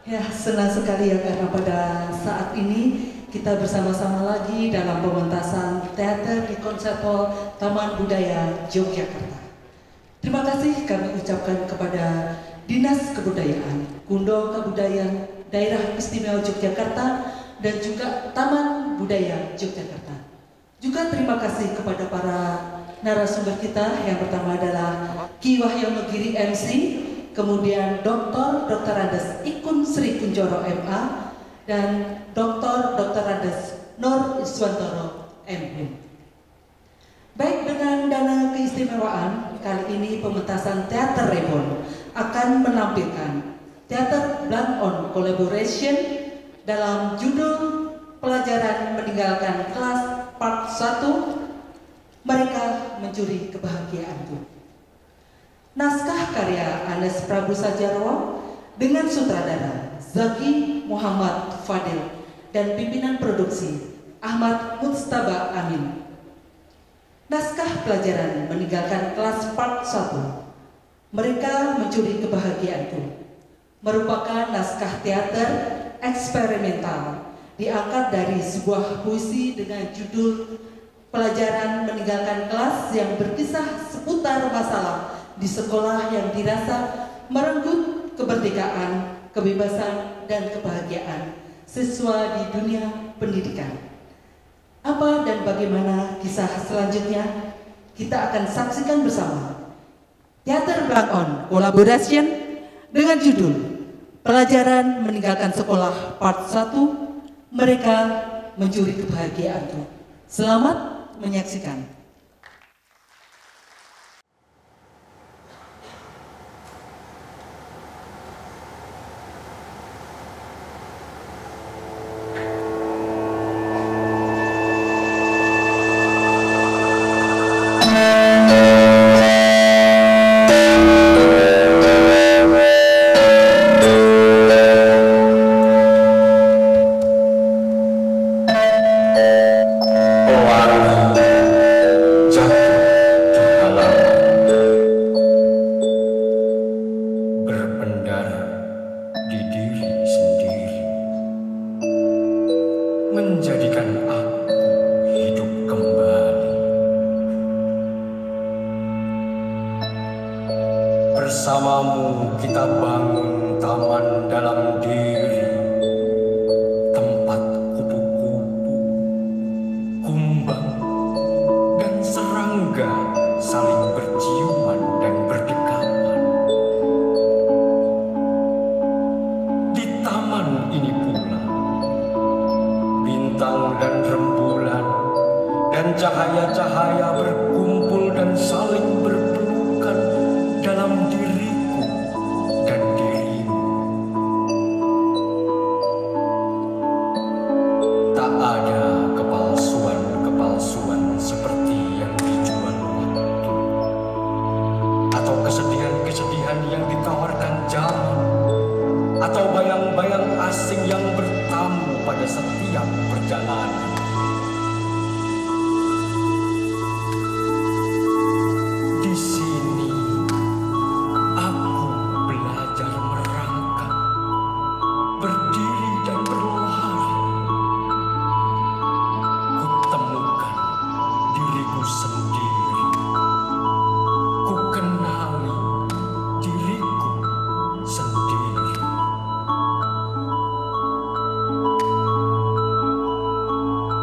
Ya, senang sekali ya karena pada saat ini kita bersama-sama lagi dalam pementasan teater di Konsert Hall Taman Budaya Yogyakarta. Terima kasih kami ucapkan kepada Dinas Kebudayaan, Kundo Kebudayaan Daerah Istimewa Yogyakarta dan juga Taman Budaya Yogyakarta. Juga terima kasih kepada para narasumber kita. Yang pertama adalah Ki Wahyono Giri MC, kemudian Dr. Andes Ikun Sri Kunjoro MA, dan Dr. Andes Nur Iswantoro MN. Baik, dengan dana keistimewaan, kali ini pementasan Teater Reborn akan menampilkan Teater Blank On Collaboration dalam judul Pelajaran Meninggalkan Kelas Part 1, Mereka Mencuri Kebahagiaanku. Naskah karya Anes Prabu Sajarwo dengan sutradara Zaki Muhammad Fadil dan pimpinan produksi Ahmad Mujtaba Amin. Naskah pelajaran meninggalkan kelas part 1, Mereka Mencuri Kebahagiaanku, merupakan naskah teater eksperimental diangkat dari sebuah puisi dengan judul Pelajaran Meninggalkan Kelas yang berkisah seputar masalah di sekolah yang dirasa merenggut kemerdekaan, kebebasan, dan kebahagiaan siswa di dunia pendidikan. Apa dan bagaimana kisah selanjutnya kita akan saksikan bersama. Teater Blank On Collaboration dengan judul Pelajaran Meninggalkan Sekolah Part 1, Mereka Mencuri Kebahagiaanku. Selamat menyaksikan. Bersamamu kita bangun taman dalam diri, tempat kupu-kupu, kumbang, dan serangga saling berciuman dan berdekatan. Di taman ini pula, bintang dan rembulan dan cahaya-cahaya berkumpul dan saling berpelukan dalam diriku dan dirimu. Tak ada kepalsuan-kepalsuan seperti yang dijual waktu, atau kesedihan-kesedihan yang ditawarkan zaman, atau bayang-bayang asing yang bertamu pada setiap perjalanan. Di sini aku belajar merangkak, berdiri dan berlari. Kutemukan diriku sendiri. Ku kenali diriku sendiri.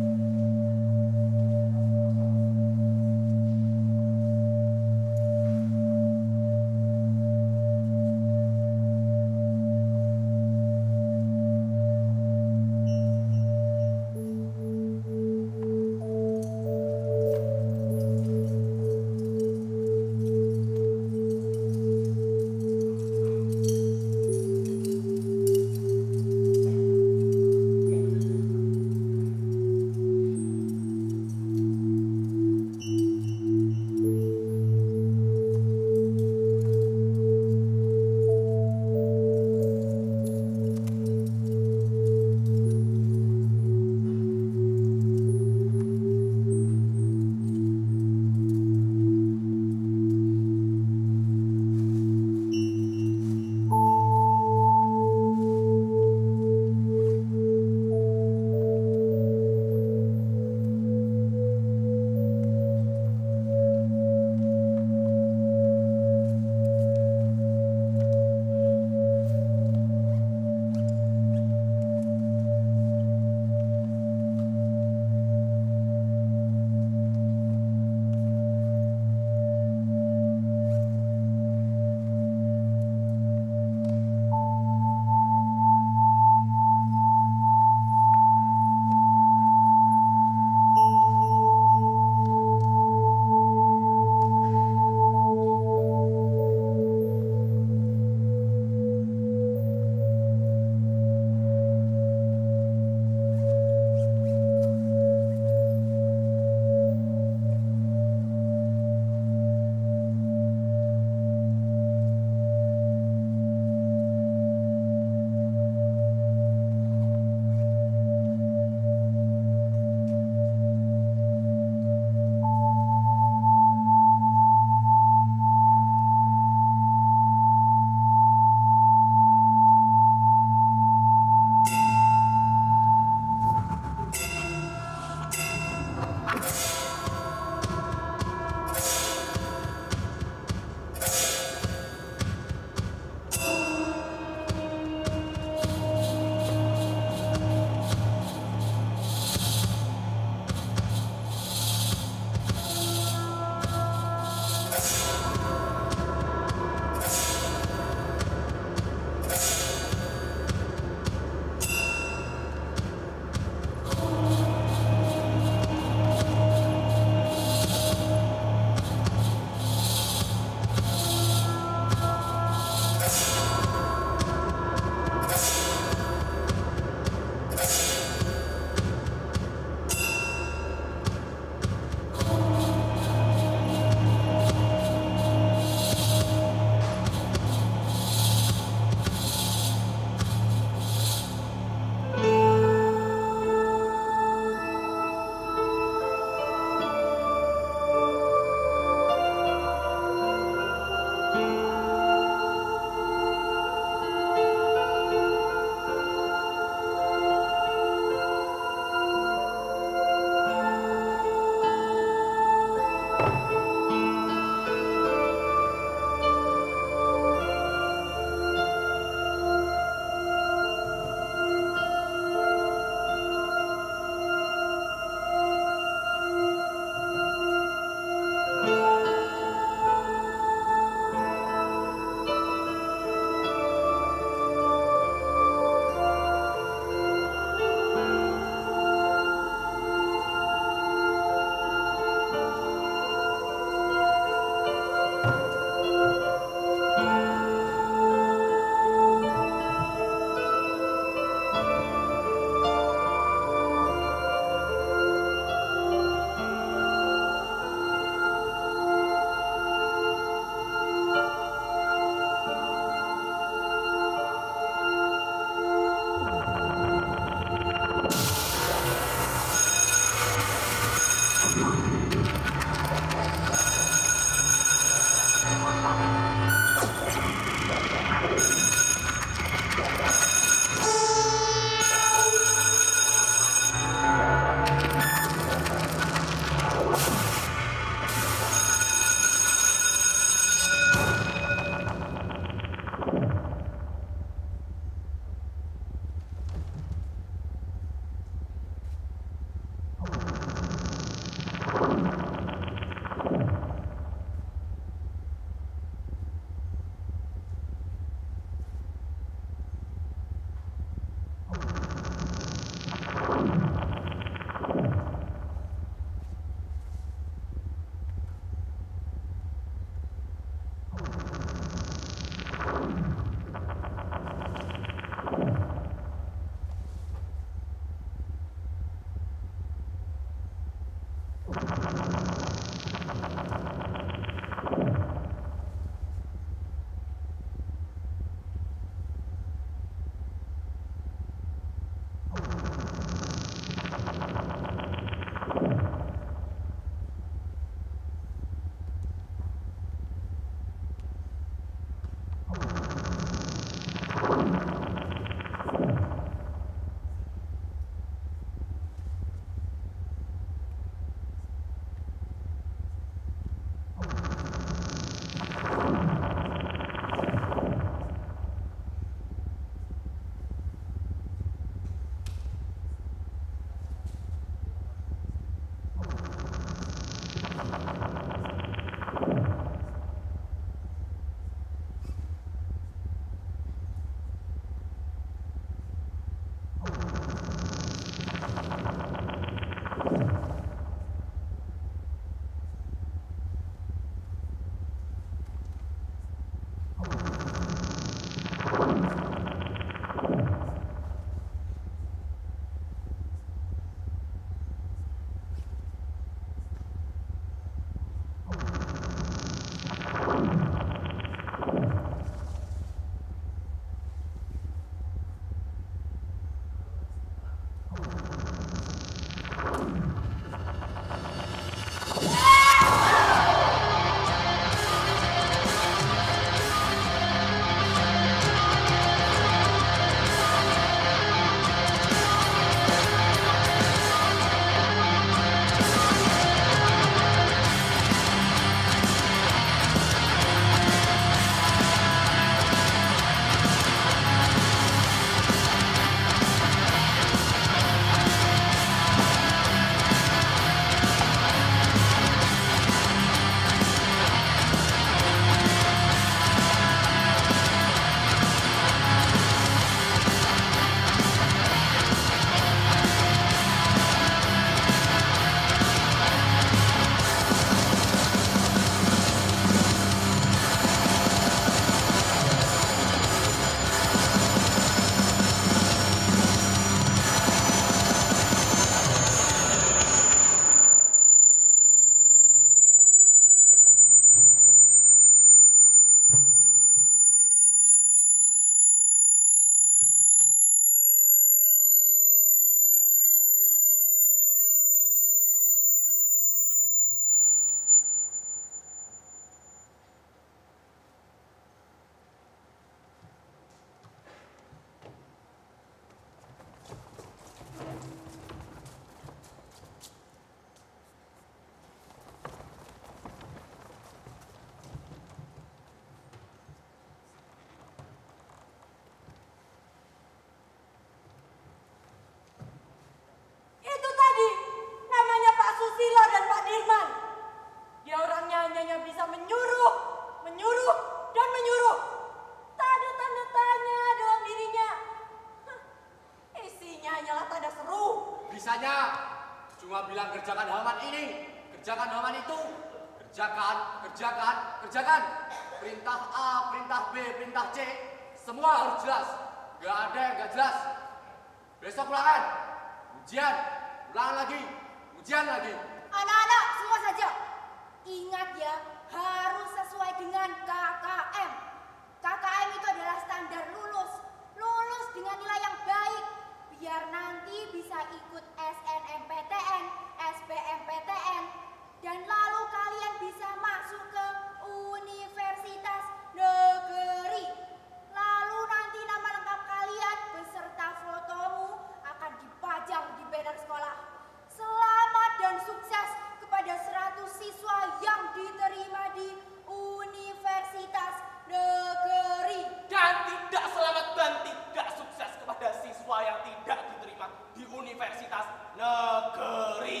bilang kerjakan halaman ini, kerjakan halaman itu. Kerjakan, kerjakan, kerjakan. Perintah A, perintah B, perintah C, semua harus jelas. Gak ada yang gak jelas. Besok ulangan, ujian, ulangan lagi, ujian lagi. Anak-anak semua saja, ingat ya, harus sesuai dengan KKM. KKM itu adalah standar lulus. Lulus dengan nilai yang baik, biar nanti bisa ikut SNMPTN, SBMPTN, dan lalu kalian bisa masuk ke universitas negeri. Lalu nanti nama lengkap kalian beserta fotomu akan dipajang di banner sekolah. Selamat dan sukses kepada 100 siswa yang diterima di universitas negeri. Dan tidak selamat dan tidak sukses kepada siswa yang tidak diterima di universitas negeri.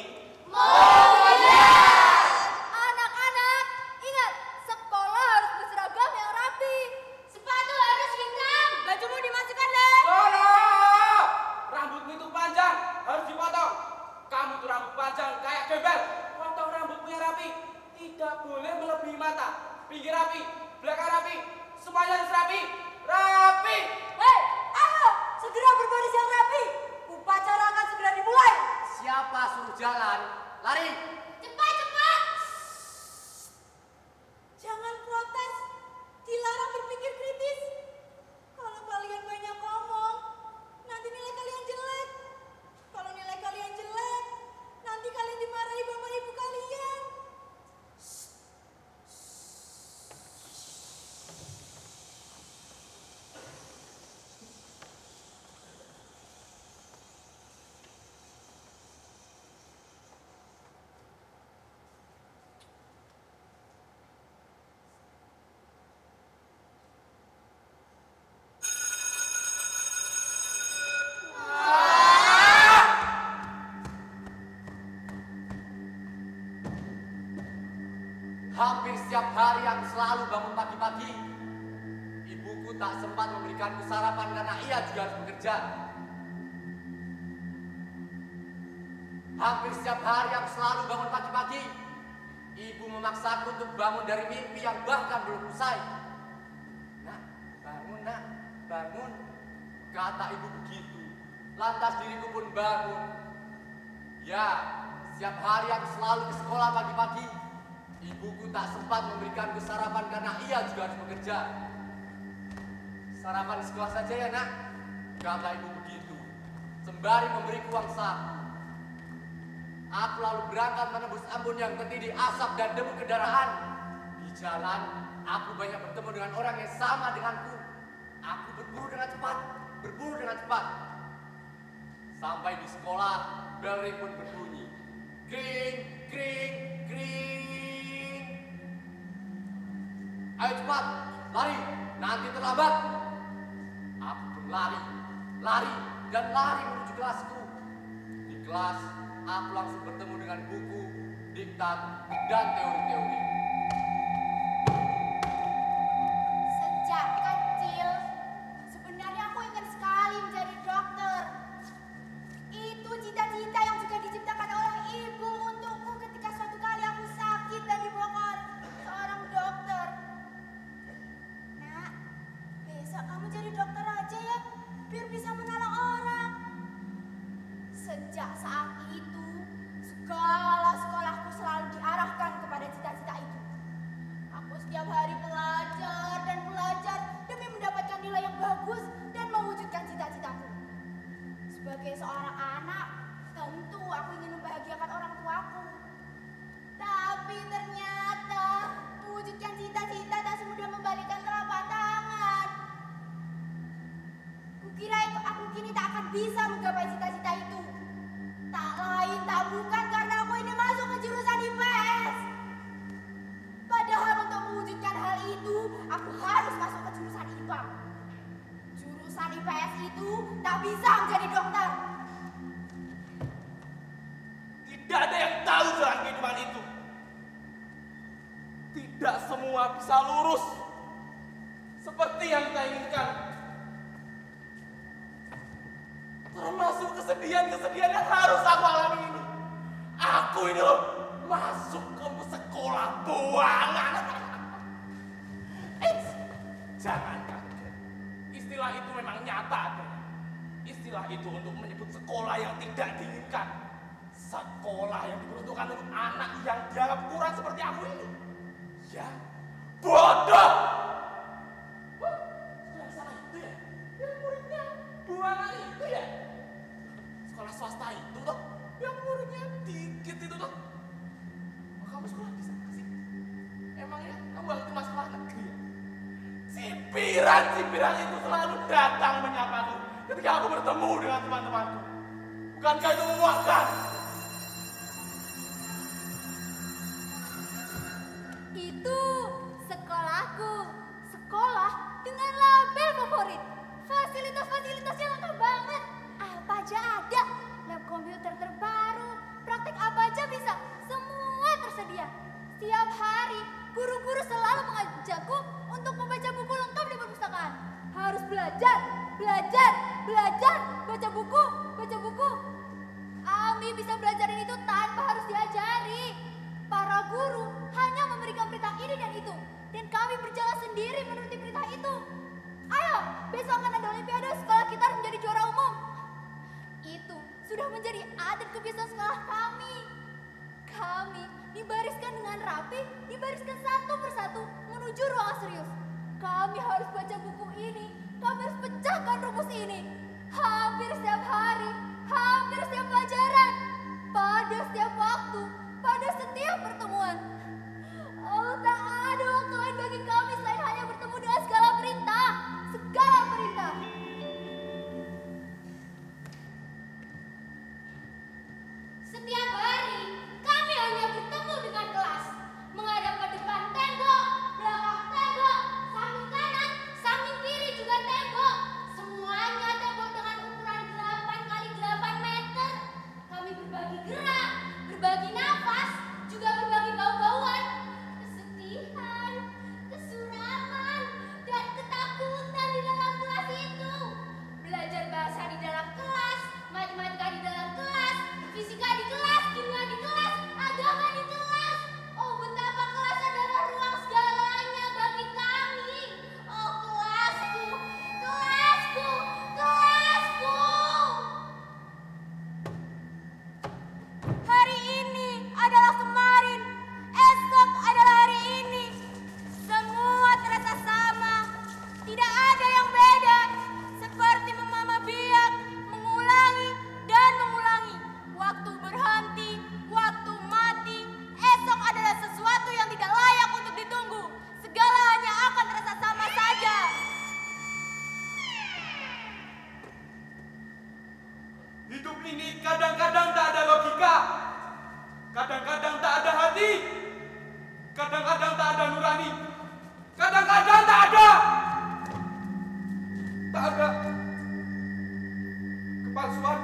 Anak-anak, ingat, sekolah harus berseragam yang rapi. Sepatu harus hitam. Bajumu dimasukkan, Len. Salah! Rambutmu itu panjang, harus dipotong. Kamu tuh rambut panjang kayak gembel. Potong rambutmu yang rapi. Tidak boleh melebihi mata. Pinggir rapi, belakang rapi, semuanya harus rapi. Rapi! Hei, ayo, segera berbaris yang rapi. Upacara akan segera dimulai. Siapa suruh jalan? Lari! Cepat, cepat. Jangan protes. Dilarang berpikir kritis. Kalau kalian banyak ngomong, nanti nilai kalian jelek. Kalau nilai kalian jelek, nanti kalian dimarahi bapak ibu kalian. Hampir setiap hari aku selalu bangun pagi-pagi. Ibuku tak sempat memberikanku sarapan karena ia juga harus bekerja. Hampir setiap hari aku selalu bangun pagi-pagi. Ibu memaksaku untuk bangun dari mimpi yang bahkan belum usai. Nak, bangun nak, bangun. Kata ibu begitu. Lantas diriku pun bangun. Ya, setiap hari aku selalu ke sekolah pagi-pagi. Ibuku tak sempat memberikanku sarapan karena ia juga harus bekerja. Sarapan di sekolah saja ya nak, kata ibu begitu, sembari memberiku uang saku. Aku lalu berangkat menembus embun yang tertindih asap dan debu kendaraan. Di jalan, aku banyak bertemu dengan orang yang sama denganku. Aku berburu dengan cepat. Sampai di sekolah, bel ring pun berbunyi. Kring, kring, kring. Ayo cepat, lari, nanti terlambat. Aku pun lari, dan lari menuju kelasku. Di kelas, aku langsung bertemu dengan buku, diktat, dan teori-teori. Sejak kecil, sebenarnya aku ingin sekali menjadi dokter. Itu cita-cita yang juga diciptakan oleh ibu untukku ketika suatu kali aku sakit dan dibongkar seorang dokter. Nak, besok kamu jadi dokter aja ya, biar bisa menolong orang. Sejak saat itu, segala sekolahku selalu diarahkan kepada cita-cita itu. Aku setiap hari belajar dan belajar demi mendapatkan nilai yang bagus dan mewujudkan cita-citaku. Sebagai seorang anak, tentu aku ingin membahagiakan orang tuaku. Tapi ternyata mewujudkan cita-cita tak semudah membalikan telapak tangan. Kukira aku kini tak akan bisa menggapai cita-cita itu. Tak lain tak bukan karena aku ini masuk ke jurusan IPS. Padahal untuk mewujudkan hal itu, aku harus masuk ke jurusan IPA. Jurusan IPS itu tak bisa menjadi dokter. Tidak ada yang tahu jalan kehidupan itu. Tidak semua bisa lurus seperti yang kita inginkan. Termasuk kesedihan-kesedihan yang harus aku alami ini. ini loh masuk ke sekolah buangan. Jangan kaget. Istilah itu memang nyata adanya. Istilah itu untuk menyebut sekolah yang tidak diinginkan. Sekolah yang diperuntukkan untuk anak yang dianggap kurang seperti aku ini. Ya, bodoh. Sekolah sana itu ya, yang muridnya buangan itu ya. Sekolah swasta itu toh, yang muridnya dikit itu toh. Kamu sekolah di sana sih? Emangnya kamu ngerti masalah negeri ya? Cipiran itu selalu datang menyapaku ketika aku bertemu dengan teman-temanku. Bukankah itu memuaskan? Itu sekolahku. Sekolah dengan label favorit. Fasilitas-fasilitasnya lengkap banget. Apa aja ada. Lab komputer terbaru. Praktek apa aja bisa. Semua tersedia. Setiap hari, guru-guru selalu mengajakku untuk membaca buku lengkap di perpustakaan. Harus belajar. Baca buku. Ami bisa belajarin itu tanpa harus diajari. Para guru hanya memberikan perintah ini dan itu. Dan kami berjalan sendiri menuruti perintah itu. Ayo, besok akan ada olimpiade, sekolah kita harus menjadi juara umum. Itu sudah menjadi adat kebiasaan sekolah kami. Kami dibariskan dengan rapi, dibariskan satu persatu menuju ruangan serius. Kami harus baca buku ini, kami harus pecahkan rumus ini. Hampir setiap hari, hampir setiap pelajaran, pada setiap waktu, pada setiap pertemuan. Oh, tak ada waktu lain bagi kami selain hanya bertemu dengan segala perintah. Setiap hari, kami hanya bertemu dengan kelas. Menghadap ke depan tembok, belakang tembok, samping kanan, samping kiri juga tembok. Semuanya tembok dengan ukuran 8 kali 8 meter. Kami berbagi gerak, berbagi nafas, juga berbagi bau-bauan. Kesedihan, kesuraman, dan ketakutan di dalam kelas itu. Belajar bahasa di dalam kelas, matematika di dalam kelas, fisika di kelas, kimia di kelas, agama di kelas. Oh, betapa kelas adalah ruang segalanya bagi kami. Oh, kelasku, kelasku, kelasku. Hari ini adalah kemarin, esok adalah hari ini. Semua terasa sama, tidak ada yang beda. Seperti memama biak, mengulangi dan mengulangi. Waktu berhenti, waktu mati. Esok adalah sesuatu yang tidak layak untuk ditunggu. Segalanya akan terasa sama saja. Hidup ini kadang-kadang tak ada logika, kadang-kadang tak ada hati, kadang-kadang tak ada nurani, kadang-kadang tak ada kepalsuan.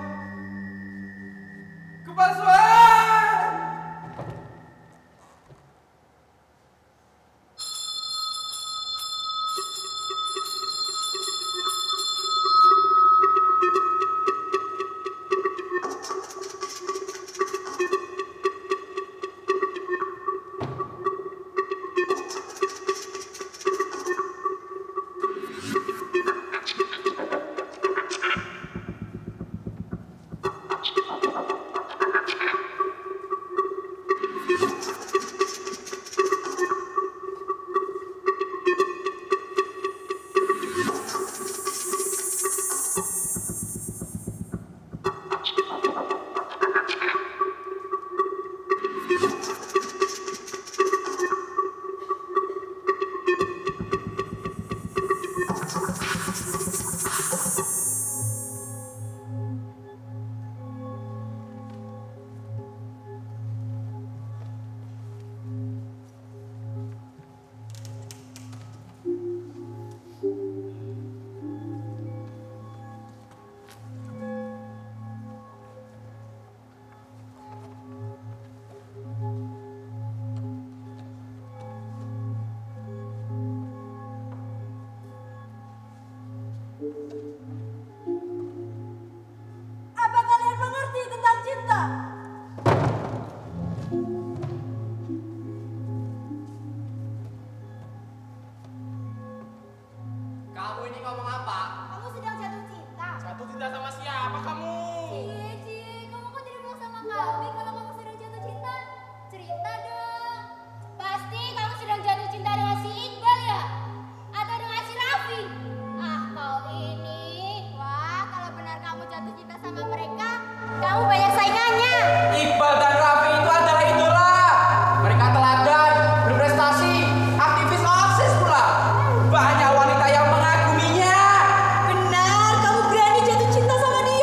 Kamu ini ngomong apa? Kamu sedang jatuh cinta? Jatuh cinta sama siapa kamu? Cie, kamu kok jadi mau sama kami kalau kamu sedang jatuh cinta? Cerita dong. Pasti kamu sedang jatuh cinta dengan si Iqbal ya? Atau dengan si Raffi? Ah, kau ini. Wah, kalau benar kamu jatuh cinta sama mereka, kamu banyak saingannya. Iqbal dan Raffi itu adalah idola. Mereka teladan, berprestasi, aktivis OSIS pula. Banyak wanita yang mengaguminya. Benar, kamu berani jatuh cinta sama dia.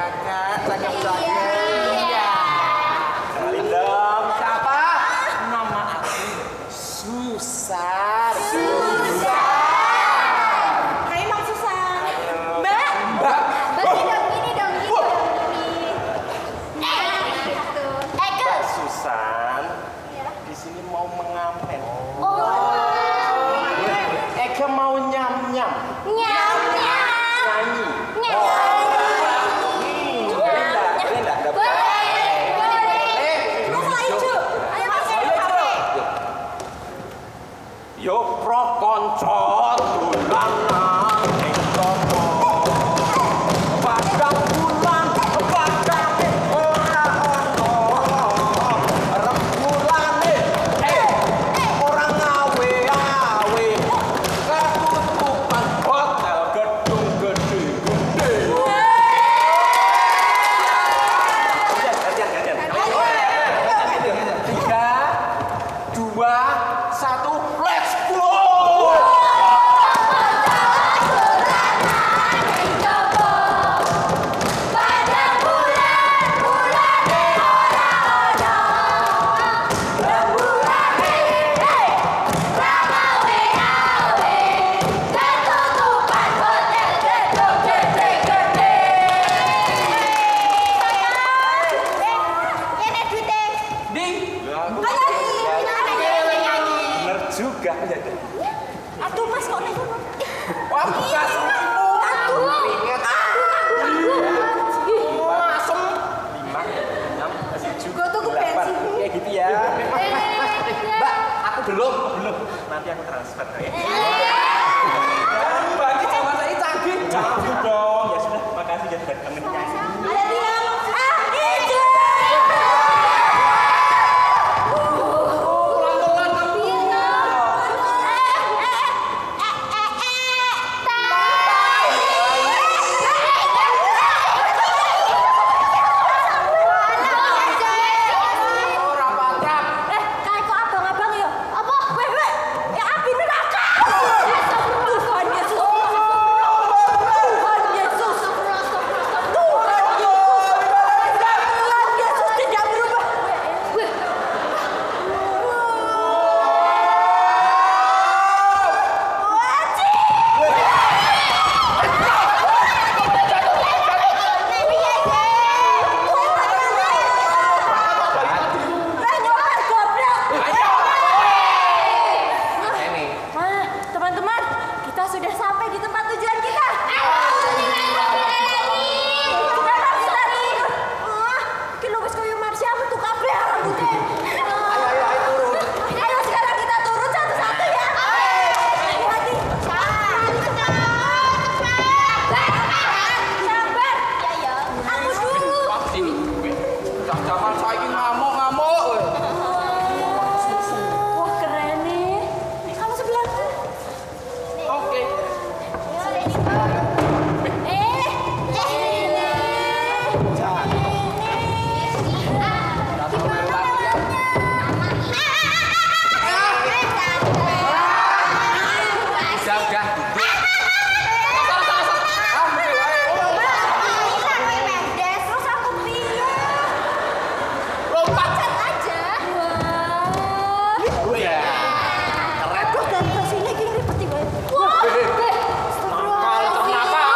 kakak, cakep banget. Iya. Kenalin dong, siapa? Nama aku Susan. Hai Mang Susan. Ayo. Mbak. Mbak. Gini dong. Gitu. Mbak Susan, Iya. di sini mau mengamen. Oh. Eka mau nyam-nyam. Nyam. Nyanyi. Nyam. Boleh enggak? Boleh. Masalah hijau. Ayo Mas. Yo pro konco tulanan ing kono. Padang bulan, padang ora ono. Remulane ora ngawe-awe. Ketutupan hotel gedung gede-gede. Gantian. 3, 2, 1, let's go! Bener juga ya. Aduh Mas kok nih? Wah, bukan semua. Ingat. Masem. 5, 6, 7, Gua tuh 8. bensin. Kayak gitu ya. Mbak, aku belum. Nanti aku transfer ya. Mbak, ini sama saya canggih. Canggih dong. Ya sudah, makasih ya sudah kangen nyanyi. Ada tiga. Pelan-pelan kamu. Orang pantrak. Kayak kok abang-abang ya? Apa? Weh, ya api neraka. Tuhan Yesus. Tuhan Yesus. Tuhan Yesus tidak berubah. Weh. Teman-teman, kita sudah sampai di tempat tujuan kita. Ayo sekarang kita turun satu-satu ya. Hati-hati. Sabar. Aku dulu. Jangan saya ini ngamuk-ngamuk. Wah keren nih. Kamu sebelah. Oke. Udah. Terus aku pilih. Lompat. Aja. Wah. Ya. Keren. Terus dari sini gini ribet nih, Boy. Wah. Nakal.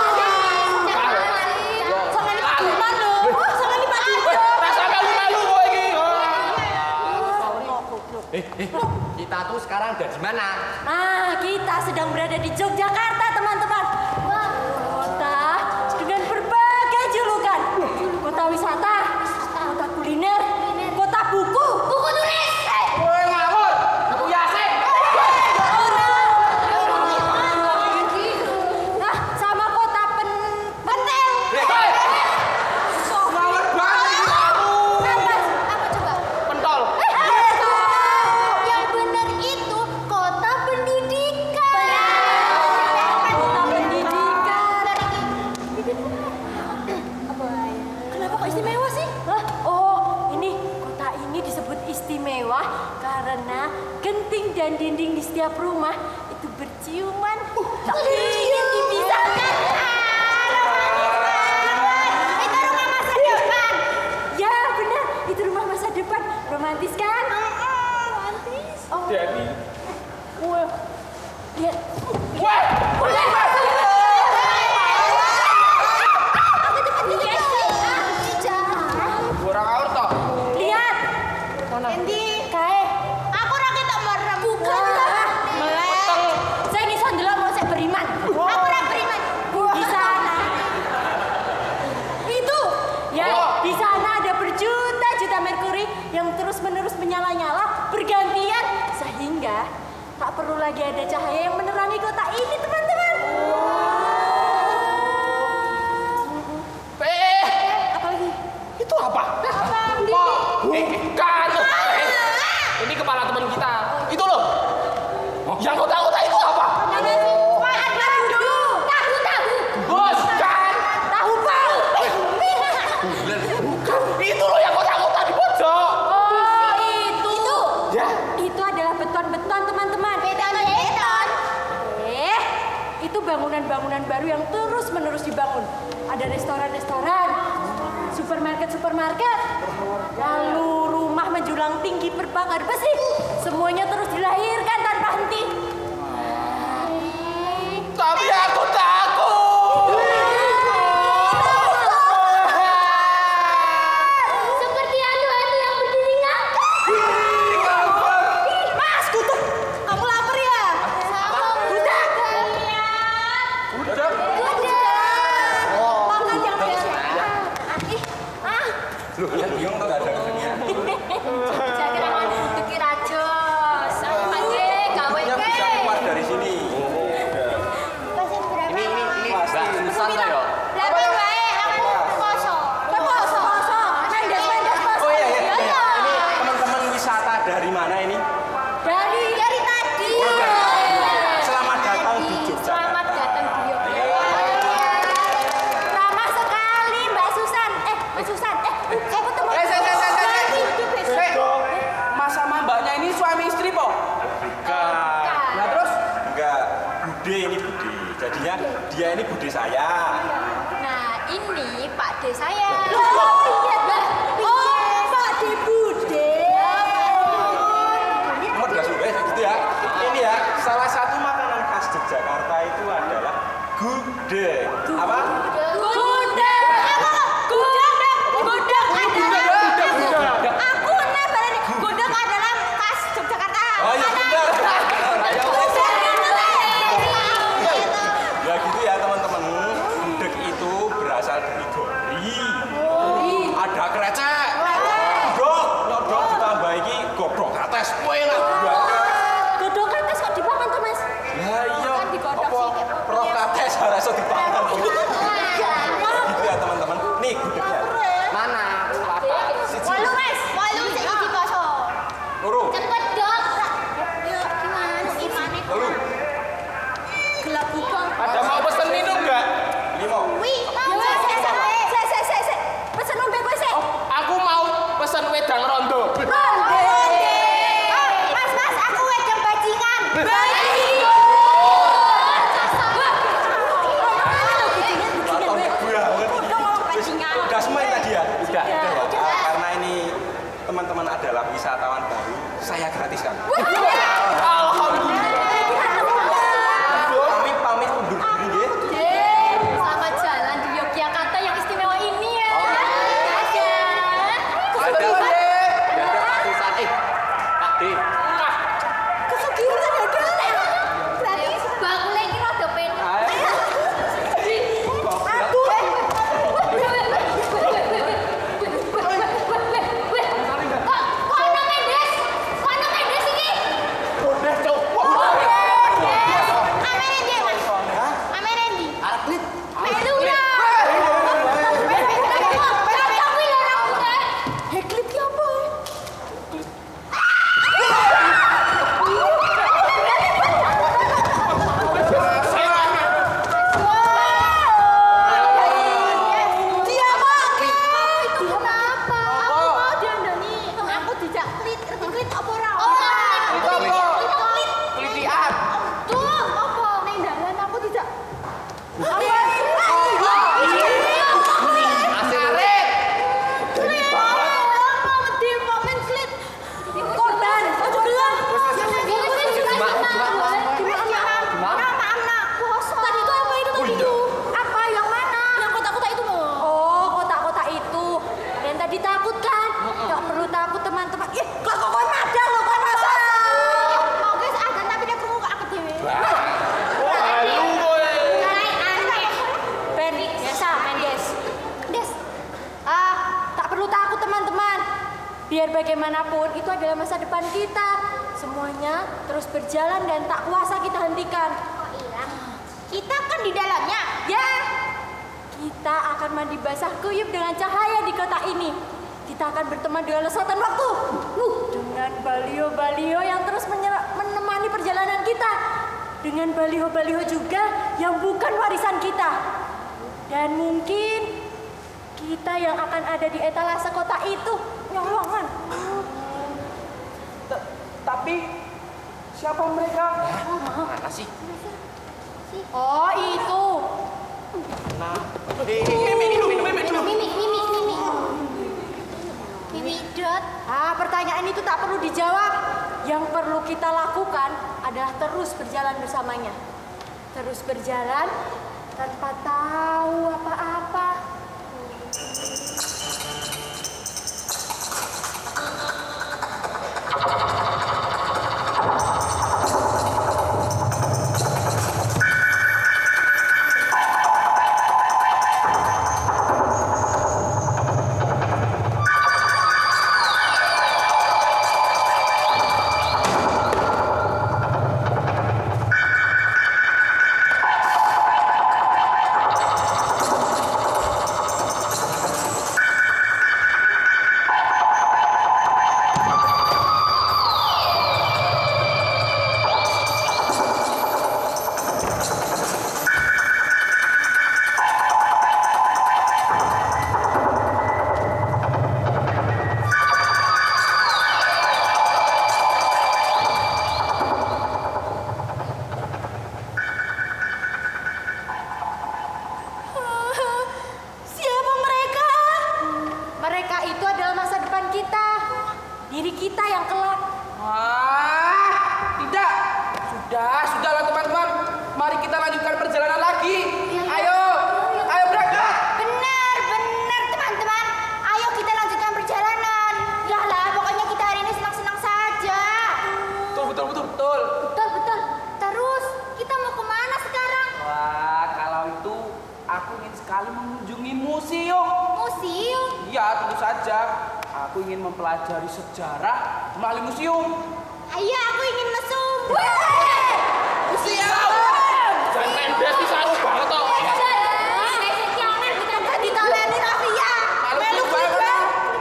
Jangan dipadukan loh. Jangan dipadukan. Rasa malu-malu kowe iki. Kita tuh sekarang ada di mana? Kita sedang berada di Yogyakarta, teman-teman. Kota dengan berbagai julukan. Kota wisata, kota kuliner, kota buku. Buku tulis. Kowe ngawur. Yasin. Nah, sama kota pentel. Ngawur banget kamu. Apa coba? Pentol. Yang benar itu kota pendidikan. Kota pendidikan. Kenapa kok istimewa sih? Oh, kota ini disebut istimewa karena genting dan dinding di setiap rumah itu berciuman. Ingin dipisahkan. Itu menyala-nyala bergantian sehingga tak perlu lagi ada cahaya yang menerangi kota ini, teman-teman. Apa lagi? Itu apa? Apa? Bukan. Ini kepala teman kita. Itu loh. Yang kotak-kotak itu apa? Bos, kan? Tahu bau. Bukan. Itu loh yang kotak-kotak di pojok. Oh, itu. Ya. Itu adalah beton-beton, teman-teman. Beton. Itu bangunan-bangunan baru yang terus-menerus dibangun. Ada restoran-restoran, supermarket, lalu rumah menjulang tinggi berbakar besi. Semuanya terus dilahirkan tanpa henti. Tapi aku takut. Seperti hantu-hantu yang berdiri ngangkat. Mas, Kutuk, kamu lapar ya? Sama budak. Udah. Makan yang biasa. Loh, kan bingung tuh gak ada kesennya. Jangan dikir aja. Sama aja, gawe Nya bisa keluar dari sini. Ini Mbak Susan toh ya? Lapar wae, aku poso. Poso. Mendes poso. Oh iya. Ini teman-teman wisata dari mana ini? Dari tadi. Selamat datang di Yogyakarta. Selamat datang di Yogyakarta. Ramah sekali Mbak Susan. Mbak Susan. Kamu teman. Mas sama mbaknya ini suami istri, po? Bukan. Nah, terus? Enggak. Bude ini Bude. Jadinya dia ini Bude saya. Nah, ini Pak D saya. Oh, Pak D Bude. Nomor udah sudah gitu ya. Ini ya, salah satu makanan khas Yogyakarta itu adalah gudeg. Apa? Gudeg. Aku nebel ini. Gudeg adalah khas Yogyakarta. Oh iya benar. Ya gitu ya teman-teman. Gudeg itu berasal dari gori. Ada krecek. Nyodok ditambah iki godhong kates. Enak banget. Godhong kates kok dimakan tuh, Mas? Lah iya. Kan digodhong Apa sih. roh kates ora iso dipangan. Gitu ya teman-teman. Nih gudegnya. Mana? Walu, Mas. Walu sik iki poso. Loro. Cepet dong. Yuk, gimana sih, Mane? Loro. Gelap buka. Ada mau pesen minum nggak? 5. Wih, pesen ombe kowe sik. Aku mau pesen wedang rondo. Mas, aku wedang bajingan. Udah semua tadi ya? Udah. Karena ini teman-teman adalah wisatawan baru, saya gratiskan. Alhamdulillah. Kami pamit undur diri nggih. Selamat jalan di Yogyakarta yang istimewa ini ya. Ada Pak Susan. Pak D. Kesugihan ada. Berarti bakule iki rada pendek. Kono mendes iki. Biar bagaimanapun itu adalah masa depan kita. Semuanya terus berjalan dan tak kuasa kita hentikan. Kok hilang? Kita kan di dalamnya. Ya, kita akan mandi basah kuyup dengan cahaya di kota ini. Kita akan berteman dengan lesatan waktu. Dengan baliho-baliho yang terus menemani perjalanan kita. Dengan baliho-baliho juga yang bukan warisan kita. Dan mungkin kita yang akan ada di etalase kota itu. Nyolongan. Tapi siapa mereka? Mana sih? Oh, itu. Nah, Mimi Dot. Pertanyaan itu tak perlu dijawab. Yang perlu kita lakukan adalah terus berjalan bersamanya. Terus berjalan tanpa tahu apa-apa. Diri kita yang kelak. Tidak. Sudahlah teman-teman. Mari kita lanjutkan perjalanan lagi. Ayo berangkat. Benar teman-teman. Ayo kita lanjutkan perjalanan. Lah, pokoknya kita hari ini senang-senang saja. Betul. Betul. Terus kita mau kemana sekarang? Wah, kalau itu aku ingin sekali mengunjungi museum. Museum? Iya, tentu saja. Aku ingin mempelajari sejarah melalui museum. Iya, aku ingin mesum. Museum! Jangan main besti saru banget toh. Jangan bukan tadi taleni Rafia. Melu banget.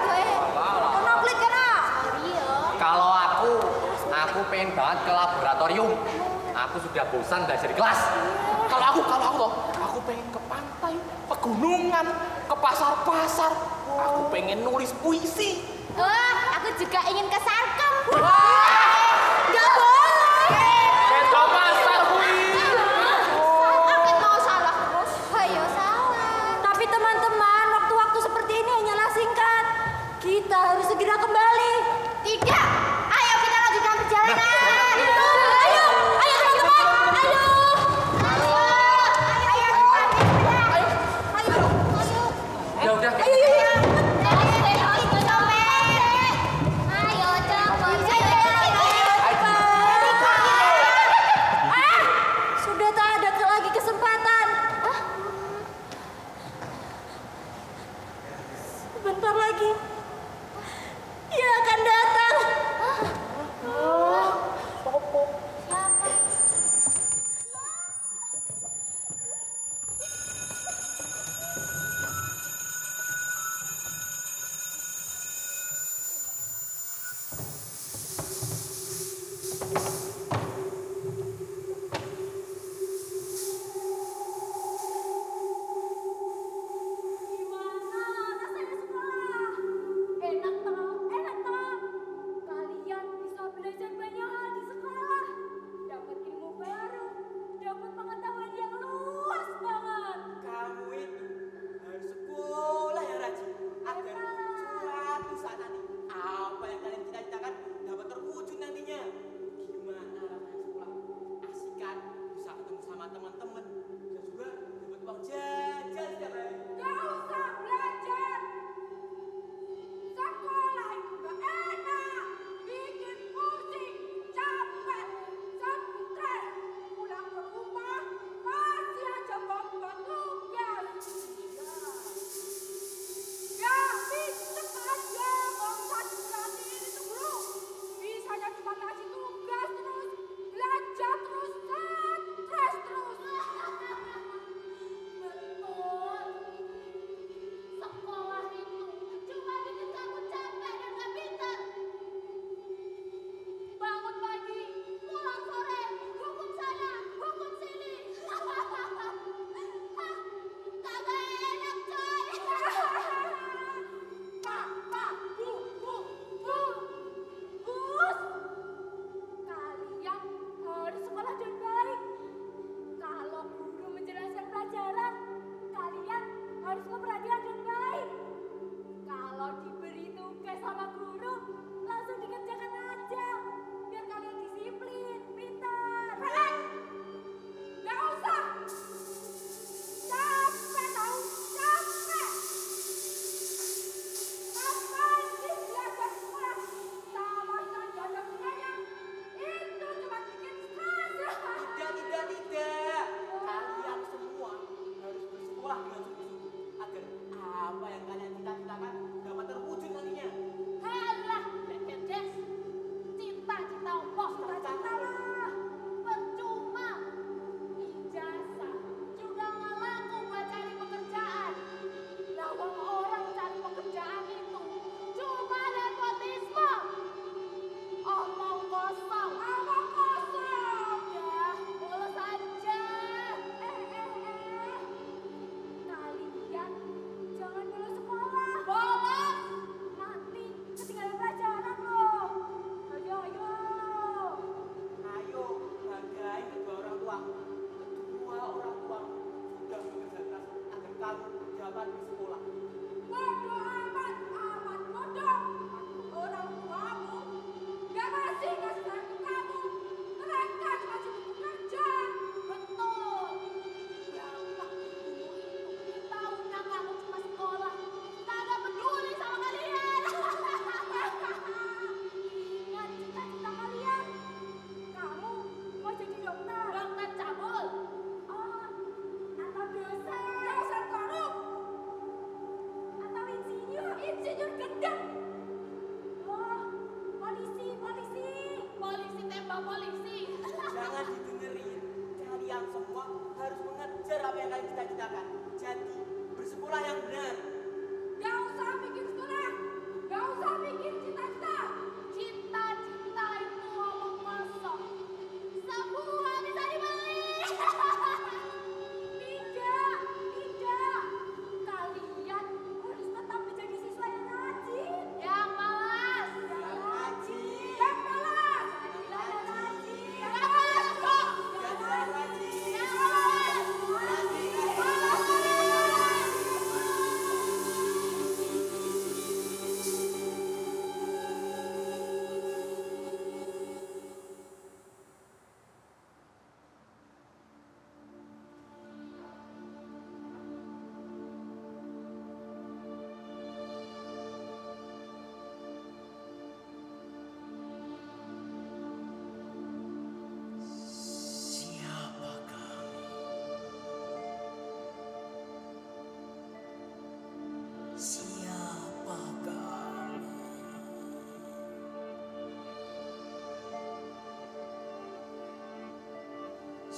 kalau aku pengen banget ke laboratorium. Aku sudah bosan belajar di kelas. Kalau aku toh, aku pengen ke pantai, pegunungan, ke pasar-pasar. Aku pengen nulis puisi. Aku juga ingin ke Sarkem. Nggak boleh. Beda pasar kui. Aku mau salah terus. Ayo salah. Tapi teman-teman, waktu-waktu seperti ini hanyalah singkat. Kita harus segera kembali. Tidak. Ayo kita lanjutkan perjalanan. Ayo teman-teman, ayo. Udah. Sudah tak ada lagi kesempatan. Sebentar lagi, ia akan datang.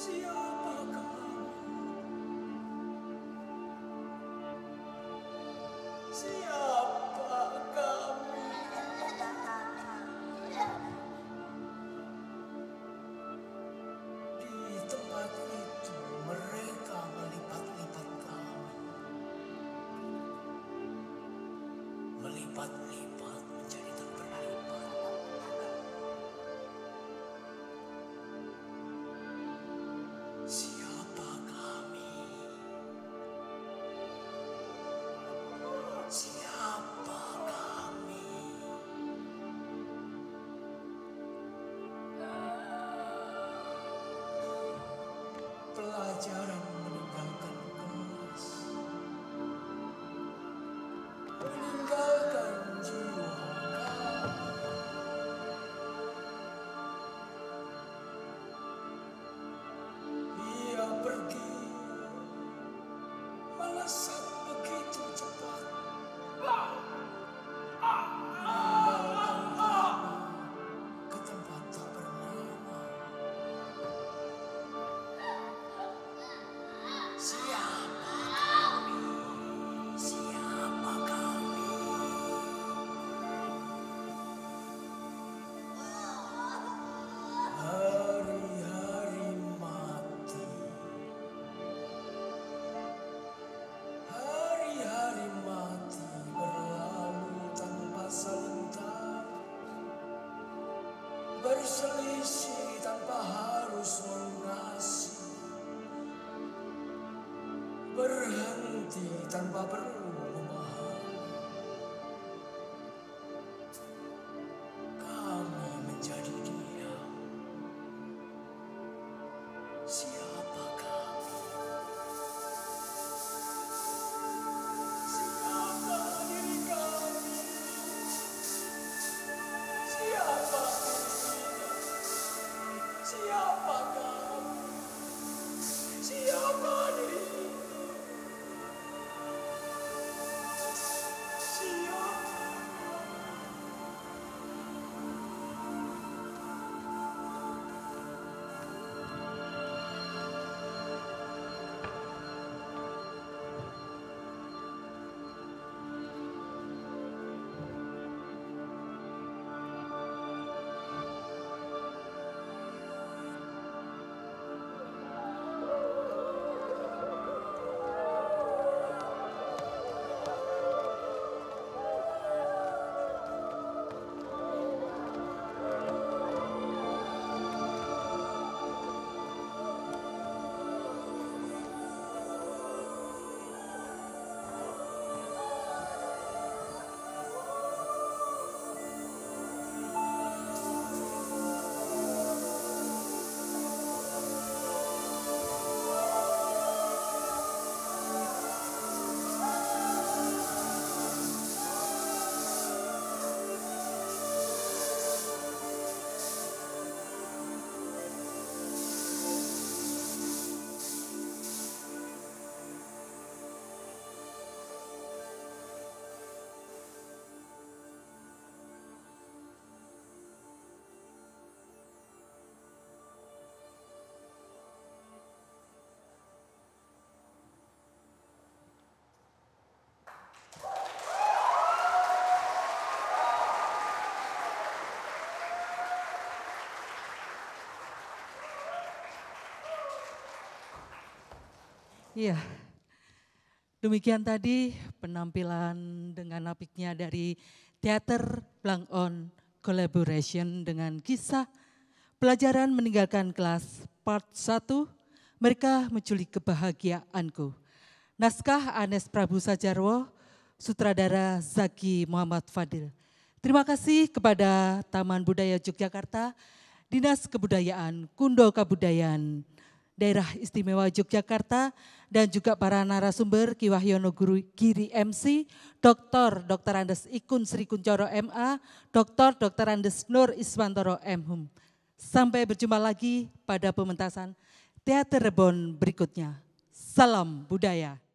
Melipat-lipat menjadi tak berlipat. Siapa kami? Siapa kami? Pelajaran meninggalkan kelas, meninggalkan jiwa kami. Ia pergi melesat begitu cepat, meninggalkan kami ke tempat tak bernama. Siapa kami? Siapa kami? Hari-hari mati, hari-hari mati berlalu tanpa saling tahu, berselisih tanpa harus melunasi, berhenti tanpa perlu memahami. Kami menjadi diam. Siapa kami? Siapa diri kami? Siapa diri? Siapa kami? Siapa diri? Iya, demikian tadi penampilan dengan apiknya dari Teater Blank-On Collaboration dengan kisah Pelajaran Meninggalkan Kelas Part 1, Mereka Menculik Kebahagiaanku. Naskah Anes Prabu Sajarwo, sutradara Zaki Muhammad Fadil. Terima kasih kepada Taman Budaya Yogyakarta, Dinas Kebudayaan, Kundo Kabudayaan, Daerah Istimewa Yogyakarta, dan juga para narasumber Ki Wahyono Giri MC, Dr. Andes Ikun Sri Kuncoro MA, Dr. Andes Nur Iswantoro MHum. Sampai berjumpa lagi pada pementasan Teater Rebon berikutnya. Salam budaya.